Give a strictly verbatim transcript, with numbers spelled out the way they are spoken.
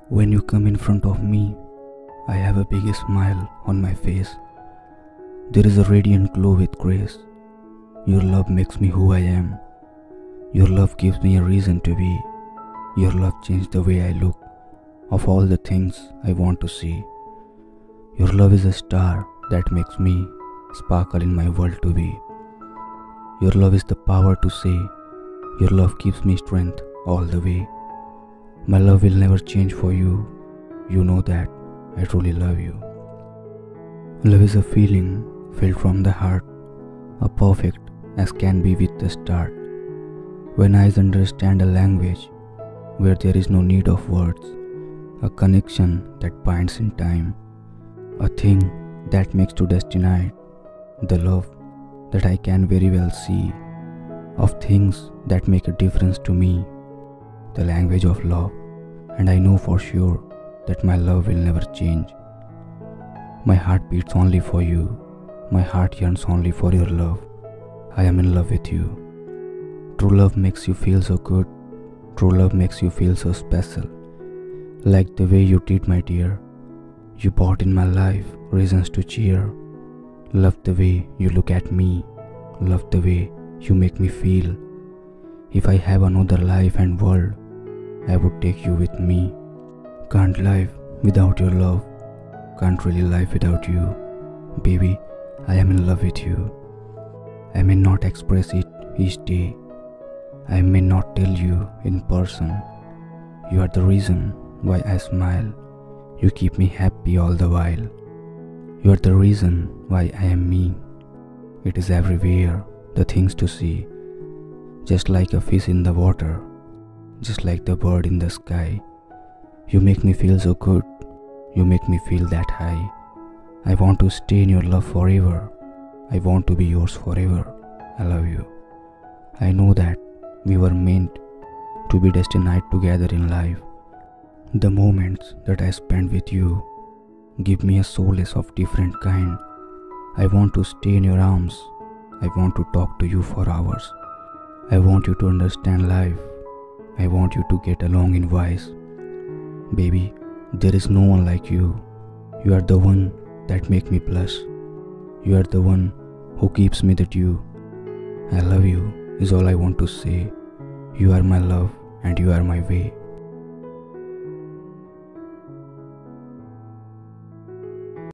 When you come in front of me, I have a big smile on my face. There is a radiant glow with grace. Your love makes me who I am. Your love gives me a reason to be. Your love changed the way I look, of all the things I want to see. Your love is a star that makes me sparkle in my world to be. Your love is the power to say. Your love gives me strength all the way. My love will never change for you. You know that I truly love you. Love is a feeling felt from the heart, a perfect as can be with the start. When eyes understand a language where there is no need of words, a connection that binds in time, a thing that makes to destiny, the love that I can very well see, of things that make a difference to me, the language of love, and I know for sure that my love will never change. My heart beats only for you, my heart yearns only for your love. I am in love with you. True love makes you feel so good, true love makes you feel so special, like the way you did, my dear. You brought in my life reasons to cheer. Love the way you look at me, love the way you make me feel. If I have another life and world, I would take you with me. Can't live without your love, can't really live without you. Baby, I am in love with you. I may not express it each day, I may not tell you in person. You are the reason why I smile, you keep me happy all the while. You are the reason why I am me. It is everywhere, the things to see. Just like a fish in the water, just like the bird in the sky. You make me feel so good, you make me feel that high. I want to stay in your love forever, I want to be yours forever. I love you. I know that we were meant to be destined together in life. The moments that I spend with you give me a solace of different kind. I want to stay in your arms, I want to talk to you for hours. I want you to understand life, I want you to get along in wise. Baby, there is no one like you. You are the one that make me blush. You are the one who keeps me the dew. I love you is all I want to say. You are my love and you are my way.